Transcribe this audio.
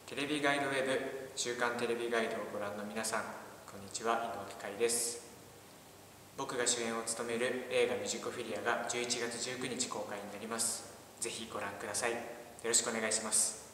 テレビガイドウェブ週刊テレビガイドをご覧の皆さん、こんにちは。井上海です。僕が主演を務める映画ミュジコフィリアが11月19日公開になります。ぜひご覧ください。よろしくお願いします。